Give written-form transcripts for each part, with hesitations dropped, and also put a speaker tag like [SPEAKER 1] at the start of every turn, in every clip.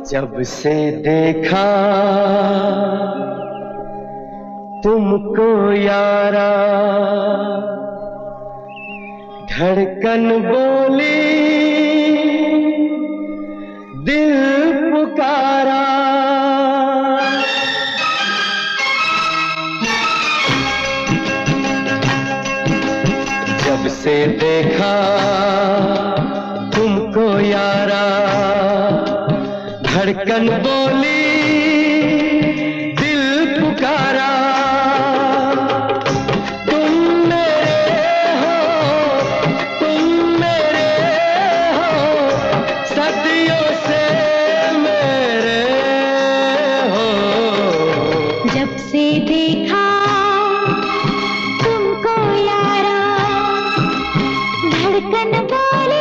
[SPEAKER 1] जब से देखा तुमको यारा, धड़कन बोली दिल पुकारा। जब से देखा तुमको यारा, धड़कन बोली दिल पुकारा। तुम मेरे हो, तुम मेरे हो, सदियों से मेरे हो।
[SPEAKER 2] जब से देखा तुमको यारा, धड़कन बोली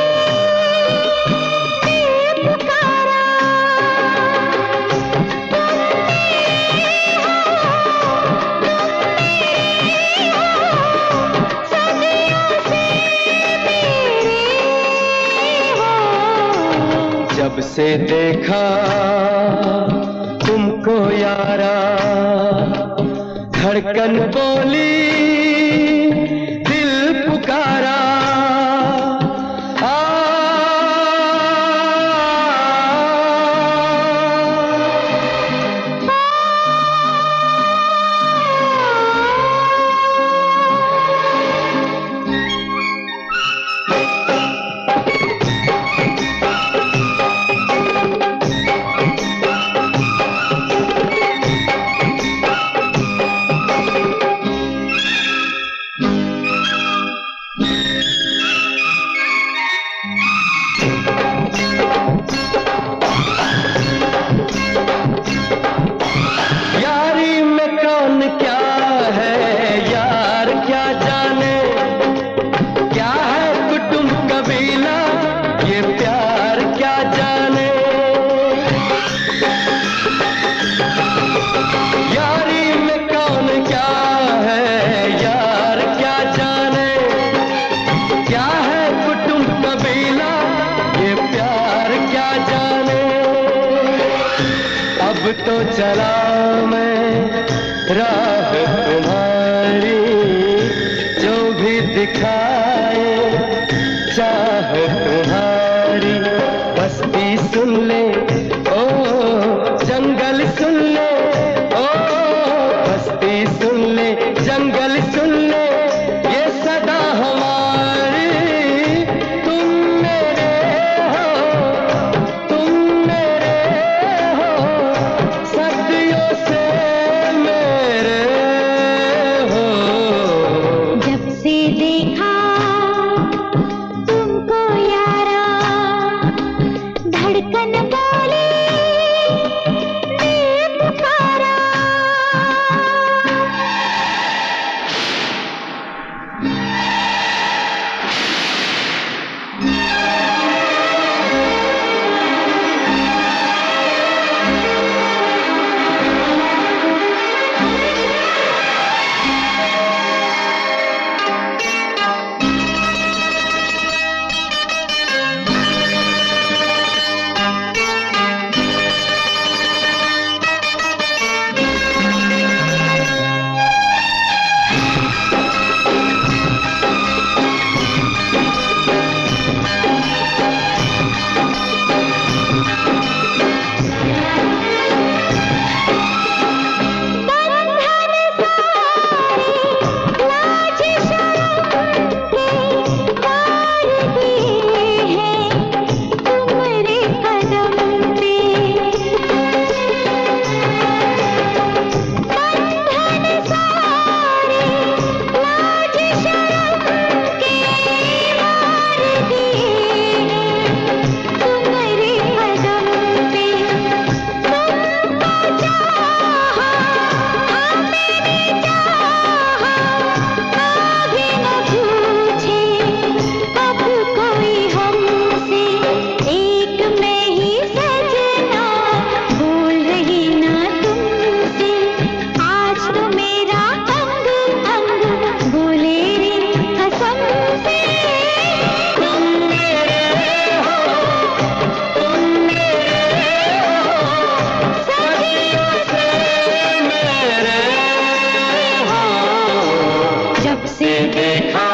[SPEAKER 1] जब से देखा तुमको यारा, धड़कन बोली दिल पुकारा। अब तो चला मैं राह तुम्हारी, जो भी दिखाए चाह तुम्हारी। बस्ती सुन ले ओ जंगल सुन ले, ओ बस्ती सुन ले जंगल सुन ले, ये सदा हमारी। तुम मेरे हो, तुम मेरे हो, सदियों से मेरे हो।
[SPEAKER 2] जब से देखा
[SPEAKER 1] देखा